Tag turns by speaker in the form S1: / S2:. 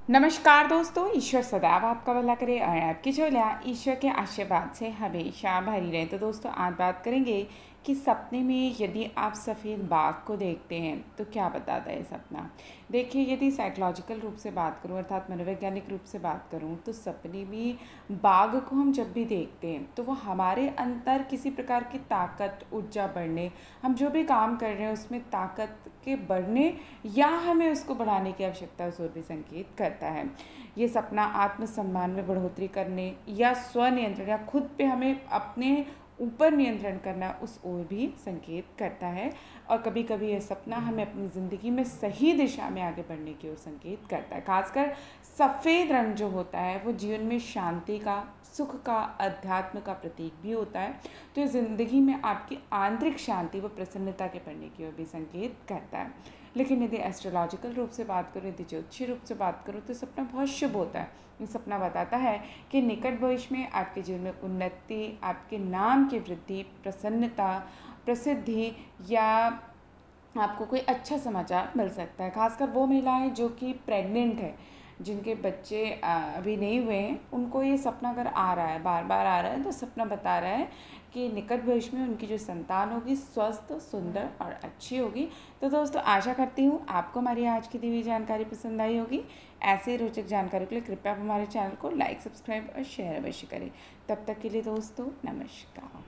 S1: नमस्कार दोस्तों, ईश्वर सदैव आपका भला करे और आपकी झोलियाँ ईश्वर के आशीर्वाद से हमेशा भरी रहे। तो दोस्तों, आज बात करेंगे कि सपने में यदि आप सफ़ेद बाघ को देखते हैं तो क्या बताता है सपना। देखिए, यदि साइकोलॉजिकल रूप से बात करूं अर्थात मनोवैज्ञानिक रूप से बात करूं तो सपने में बाघ को हम जब भी देखते हैं तो वो हमारे अंदर किसी प्रकार की ताकत, ऊर्जा बढ़ने, हम जो भी काम कर रहे हैं उसमें ताकत के बढ़ने या हमें उसको बढ़ाने की आवश्यकता उस ओर भी संकेत करता है। ये सपना आत्मसम्मान में बढ़ोतरी करने या स्वनियंत्रण या खुद पे हमें अपने ऊपर नियंत्रण करना उस ओर भी संकेत करता है। और कभी कभी यह सपना हमें अपनी ज़िंदगी में सही दिशा में आगे बढ़ने की ओर संकेत करता है। खासकर सफ़ेद रंग जो होता है वो जीवन में शांति का, सुख का, अध्यात्म का प्रतीक भी होता है। तो ये ज़िंदगी में आपकी आंतरिक शांति व प्रसन्नता के बढ़ने की ओर भी संकेत करता है। लेकिन यदि एस्ट्रोलॉजिकल रूप से बात करूँ, यदि ज्योतिषीय रूप से बात करूँ तो सपना बहुत शुभ होता है। ये सपना बताता है कि निकट भविष्य में आपके जीवन में उन्नति, आपके नाम की वृद्धि, प्रसन्नता, प्रसिद्धि या आपको कोई अच्छा समाचार मिल सकता है। खासकर वो महिलाएं जो कि प्रेग्नेंट है, जिनके बच्चे अभी नहीं हुए हैं, उनको ये सपना अगर आ रहा है, बार बार आ रहा है, तो सपना बता रहा है कि निकट भविष्य में उनकी जो संतान होगी स्वस्थ, सुंदर और अच्छी होगी। तो दोस्तों, आशा करती हूँ आपको हमारी आज की दी हुई जानकारी पसंद आई होगी। ऐसे रोचक जानकारी के लिए कृपया आप हमारे चैनल को लाइक, सब्सक्राइब और शेयर अवश्य करें। तब तक के लिए दोस्तों, नमस्कार।